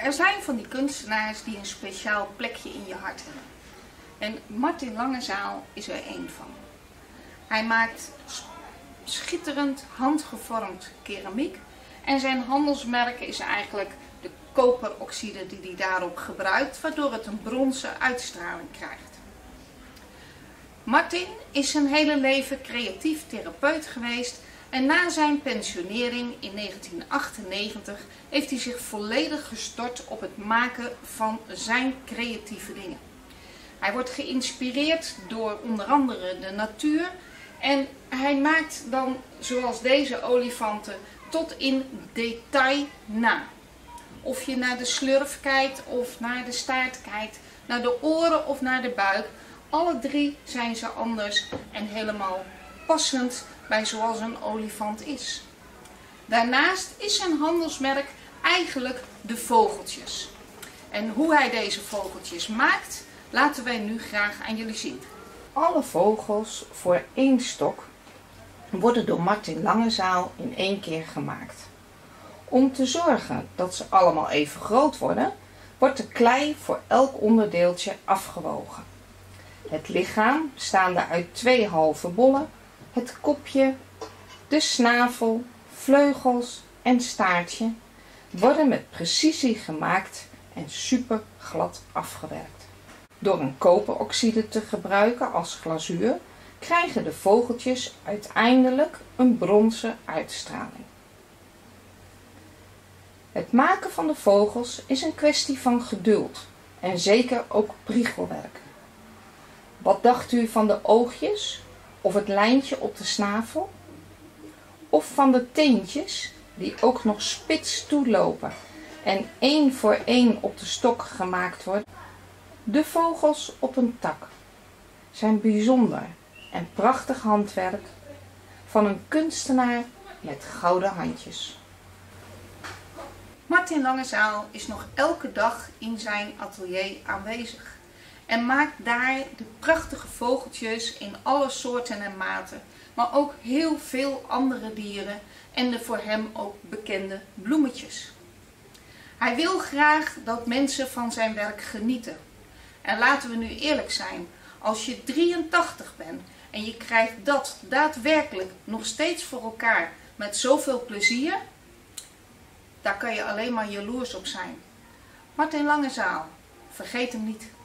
Er zijn van die kunstenaars die een speciaal plekje in je hart hebben. En Martin Langezaal is er één van. Hij maakt schitterend handgevormd keramiek. En zijn handelsmerk is eigenlijk de koperoxide die hij daarop gebruikt, waardoor het een bronzen uitstraling krijgt. Martin is zijn hele leven creatief therapeut geweest en na zijn pensionering in 1998 heeft hij zich volledig gestort op het maken van zijn creatieve dingen. Hij wordt geïnspireerd door onder andere de natuur en hij maakt dan, zoals deze olifanten, tot in detail na. Of je naar de slurf kijkt of naar de staart kijkt, naar de oren of naar de buik. Alle drie zijn ze anders en helemaal passend bij zoals een olifant is. Daarnaast is zijn handelsmerk eigenlijk de vogeltjes. En hoe hij deze vogeltjes maakt, laten wij nu graag aan jullie zien. Alle vogels voor 1 stok worden door Martin Langezaal in 1 keer gemaakt. Om te zorgen dat ze allemaal even groot worden, wordt de klei voor elk onderdeeltje afgewogen. Het lichaam, bestaande uit 2 halve bollen, het kopje, de snavel, vleugels en staartje worden met precisie gemaakt en super glad afgewerkt. Door een koperoxide te gebruiken als glazuur krijgen de vogeltjes uiteindelijk een bronzen uitstraling. Het maken van de vogels is een kwestie van geduld en zeker ook priegelwerk. Wat dacht u van de oogjes of het lijntje op de snavel? Of van de teentjes die ook nog spits toelopen en 1 voor 1 op de stok gemaakt worden? De vogels op een tak zijn bijzonder en prachtig handwerk van een kunstenaar met gouden handjes. Martin Langezaal is nog elke dag in zijn atelier aanwezig en maakt daar de prachtige vogeltjes in alle soorten en maten, maar ook heel veel andere dieren en de voor hem ook bekende bloemetjes. Hij wil graag dat mensen van zijn werk genieten. En laten we nu eerlijk zijn, als je 83 bent en je krijgt dat daadwerkelijk nog steeds voor elkaar met zoveel plezier, daar kan je alleen maar jaloers op zijn. Martin Langezaal, vergeet hem niet.